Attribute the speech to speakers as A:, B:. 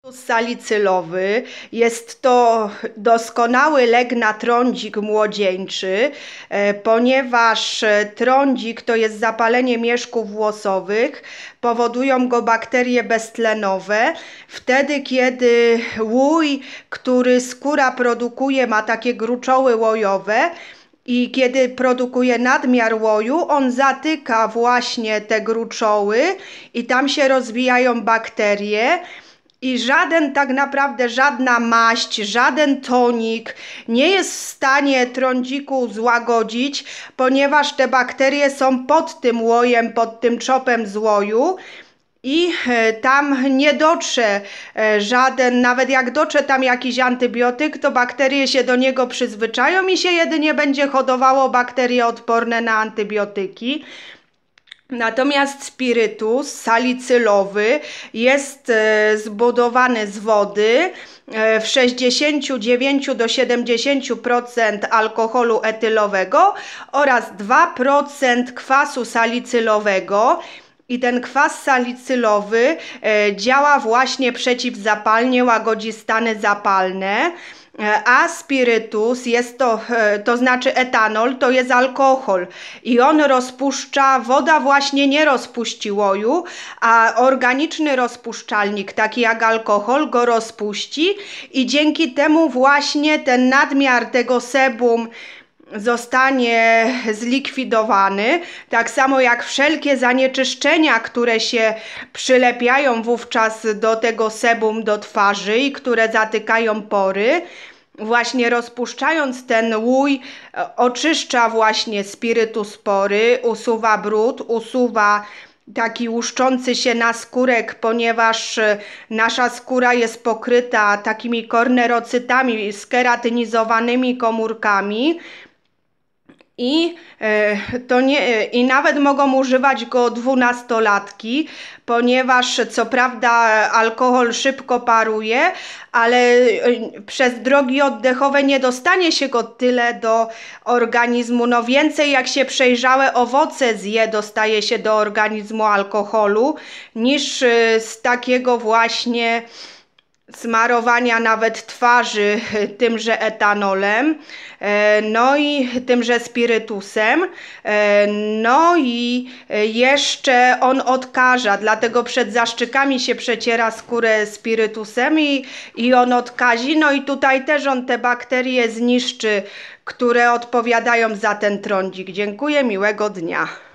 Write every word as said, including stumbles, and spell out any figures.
A: Salicylowy jest to doskonały lek na trądzik młodzieńczy, ponieważ trądzik to jest zapalenie mieszków włosowych, powodują go bakterie beztlenowe. Wtedy, kiedy łój, który skóra produkuje, ma takie gruczoły łojowe, i kiedy produkuje nadmiar łoju, on zatyka właśnie te gruczoły i tam się rozwijają bakterie. I żaden, tak naprawdę żadna maść, żaden tonik nie jest w stanie trądziku złagodzić, ponieważ te bakterie są pod tym łojem, pod tym czopem z łoju. I tam nie dotrze żaden, nawet jak dotrze tam jakiś antybiotyk, to bakterie się do niego przyzwyczają i się jedynie będzie hodowało bakterie odporne na antybiotyki. Natomiast spirytus salicylowy jest zbudowany z wody w sześćdziesięciu dziewięciu do siedemdziesięciu procent alkoholu etylowego oraz dwa procent kwasu salicylowego. I ten kwas salicylowy działa właśnie przeciwzapalnie, łagodzi stany zapalne. A spirytus jest to, to znaczy etanol, to jest alkohol i on rozpuszcza, woda właśnie nie rozpuści łoju, a organiczny rozpuszczalnik, taki jak alkohol, go rozpuści i dzięki temu właśnie ten nadmiar tego sebum zostanie zlikwidowany, tak samo jak wszelkie zanieczyszczenia, które się przylepiają wówczas do tego sebum do twarzy i które zatykają pory. Właśnie rozpuszczając ten łój, oczyszcza właśnie spirytus pory, usuwa brud, usuwa taki łuszczący się naskórek, ponieważ nasza skóra jest pokryta takimi kornerocytami, skeratynizowanymi komórkami. I, to nie, I nawet mogą używać go dwunastolatki, ponieważ co prawda alkohol szybko paruje, ale przez drogi oddechowe nie dostanie się go tyle do organizmu. No więcej jak się przejrzałe owoce zje, dostaje się do organizmu alkoholu, niż z takiego właśnie smarowania nawet twarzy tymże etanolem, no i tymże spirytusem, no i jeszcze on odkaża, dlatego przed zaszczykami się przeciera skórę spirytusem i, i on odkazi, no i tutaj też on te bakterie zniszczy, które odpowiadają za ten trądzik. Dziękuję, miłego dnia.